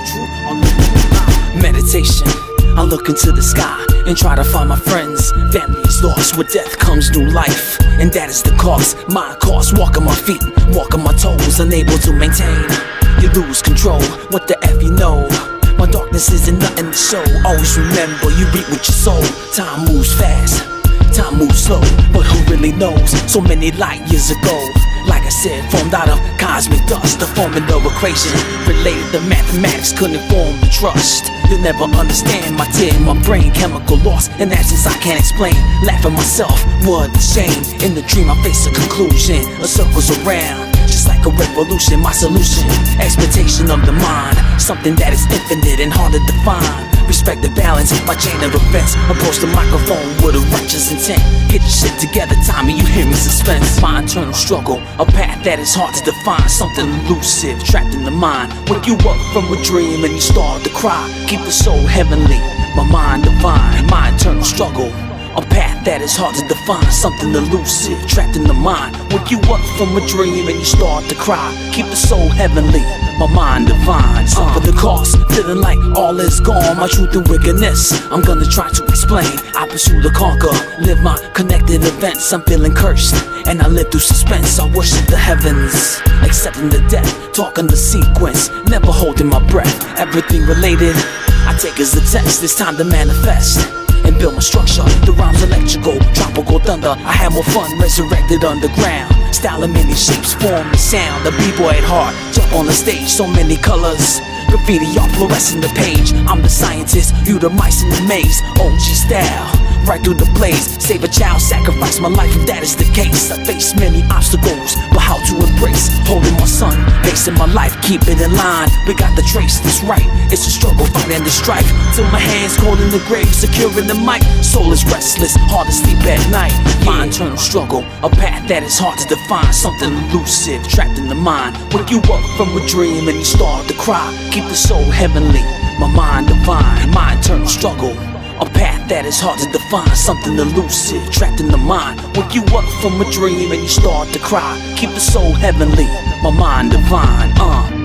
truth or living a lie. Meditation, I look into the sky and try to find my friends. Family is lost, with death comes new life, and that is the cost. My cost, walk on my feet, walk on my toes, unable to maintain. You lose control, what the F you know? My darkness isn't nothing to show. Always remember, you reap with your soul. Time moves fast, time moves slow, but who really knows? So many light years ago, like I said, formed out of cosmic dust. The formula equation related to mathematics couldn't form the trust. You'll never understand my tear in my brain, chemical loss and actions I can't explain. Laugh at myself, what a shame. In the dream I face a conclusion, a circle's around, just like a revolution. My solution, expectation of the mind, something that is infinite and hard to define. Respect the balance, my chain of events. Approach the microphone with a righteous intent. Get your shit together, Tommy, you hear me suspense. My internal struggle, a path that is hard to define. Something elusive, trapped in the mind. Wake you up from a dream and you start to cry. Keep the soul heavenly, my mind divine. My internal struggle, a path that is hard to define. Something elusive, trapped in the mind. Wake you up from a dream and you start to cry. Keep the soul heavenly, my mind divine. Suffer the cost, feeling like all is gone. My truth and wickedness, I'm gonna try to explain. I pursue to conquer, live my connected events. I'm feeling cursed, and I live through suspense. I worship the heavens, accepting the death, talking the sequence, never holding my breath. Everything related, I take as a test. It's time to manifest and build my structure. The rhymes electrical, tropical thunder. I had more fun resurrected underground. Style in many shapes, form and sound. The b-boy at heart, jump on the stage, so many colors. Graffiti all fluorescing the page. I'm the scientist, you the mice in the maze. OG style, right through the blaze. Save a child, sacrifice my life if that is the case. I face many obstacles, but how to embrace. Holding my son, facing my life, keep it in line. We got the trace, that's right. It's a struggle, fighting the strife. Till my hands cold in the grave, securing the mic. Soul is restless, hard to sleep at night. My internal struggle, a path that is hard to define. Something elusive, trapped in the mind. Wake you up from a dream and you start to cry. Keep the soul heavenly, my mind divine. My internal struggle, a path that is hard to define. Something elusive, trapped in the mind. Wake you up from a dream and you start to cry. Keep the soul heavenly, my mind divine.